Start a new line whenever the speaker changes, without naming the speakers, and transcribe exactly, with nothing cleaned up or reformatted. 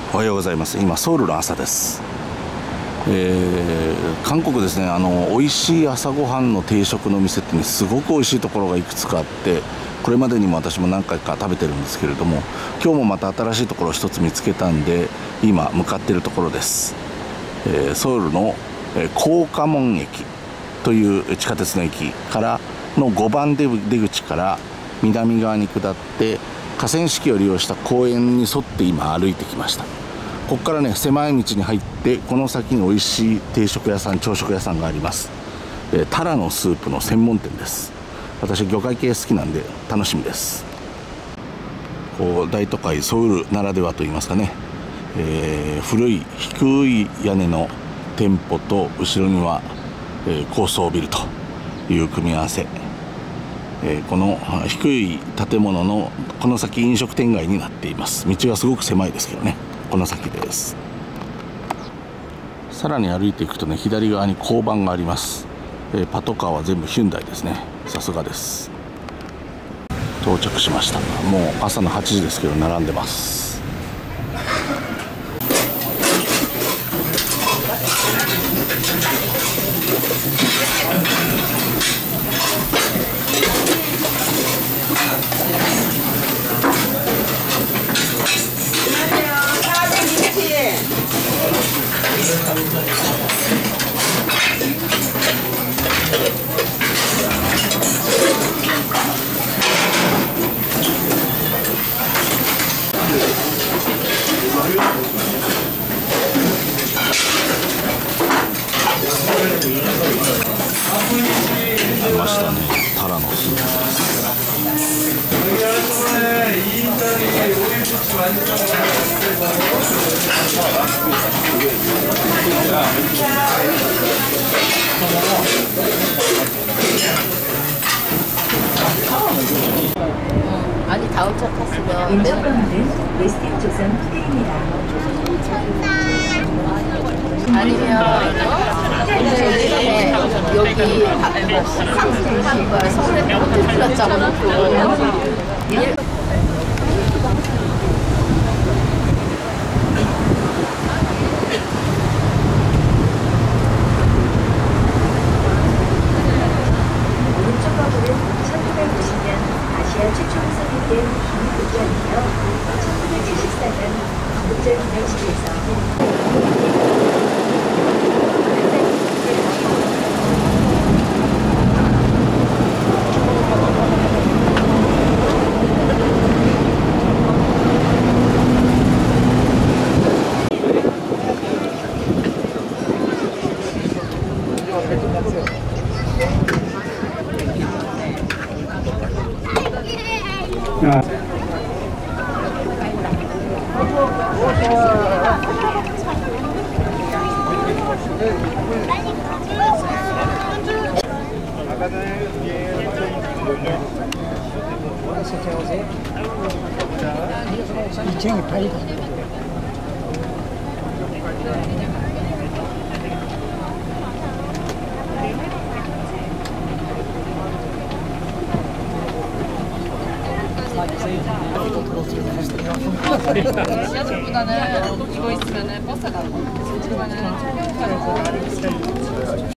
おはようございます。今ソウルの朝です。えー、韓国ですね、あの美味しい朝ごはんの定食の店ってね、すごく美味しいところがいくつかあって、これまでにも私も何回か食べてるんですけれども、今日もまた新しいところを一つ見つけたんで、今向かっているところです。えー、ソウルの光化門駅という地下鉄の駅からのごばん出口から南側に下って河川敷を利用した公園に沿って今歩いてきました。ここからね、狭い道に入ってこの先に美味しい定食屋さん、朝食屋さんがあります。えー、タラのスープの専門店です。私魚介系好きなんで楽しみです。こう大都会ソウルならではといいますかね、えー、古い低い屋根の店舗と後ろには、えー、高層ビルという組み合わせ、えー、この低い建物のこの先飲食店街になっています。道がすごく狭いですけどね、この先です。さらに歩いていくとね、左側に交番があります。えー、パトカーは全部ヒュンダイですね。さすがです。到着しました。もう朝のはちじですけど並んでます。出ましたね、タラのスープです。
아니 다음 차 탔으면
운전번호는 웨스틴 조선 호텔입니다.
아니면 오늘 여기 한 거야. 서울에 호텔 플랫 잡아놓고 최초 구성이 된 기미극장이며 천구백칠십사 년 광복절 기념식에서
이층이 팔이다.
지하철보다는 이거 있으면은 버스 가고, 지금은 청년가에서